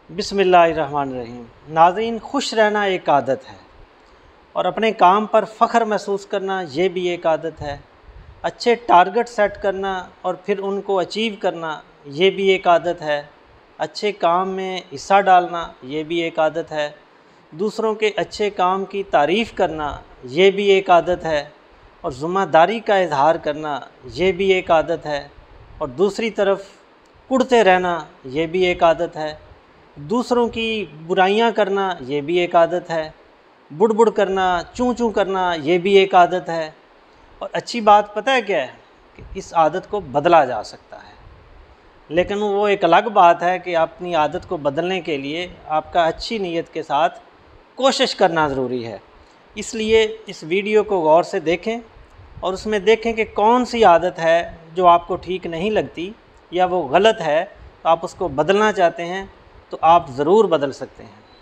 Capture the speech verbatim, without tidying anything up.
बिस्मिल्लाहिर्रहमानिर्रहीम। नाज़रीन, खुश रहना एक आदत है और अपने काम पर फ़ख्र महसूस करना ये भी एक आदत है। अच्छे टारगेट सेट करना और फिर उनको अचीव करना ये भी एक आदत है। अच्छे काम में हिस्सा डालना ये भी एक आदत है। दूसरों के अच्छे काम की तारीफ़ करना ये भी एक आदत है और ज़िम्मेदारी का इजहार करना ये भी एक आदत है। और दूसरी तरफ कुढ़ते रहना ये भी एक आदत है। दूसरों की बुराइयां करना ये भी एक आदत है। बुड़बुड़ करना, चूं चूं करना ये भी एक आदत है। और अच्छी बात पता है क्या है कि इस आदत को बदला जा सकता है, लेकिन वो एक अलग बात है कि अपनी आदत को बदलने के लिए आपका अच्छी नीयत के साथ कोशिश करना ज़रूरी है। इसलिए इस वीडियो को गौर से देखें और उसमें देखें कि कौन सी आदत है जो आपको ठीक नहीं लगती या वो गलत है, तो आप उसको बदलना चाहते हैं तो आप ज़रूर बदल सकते हैं।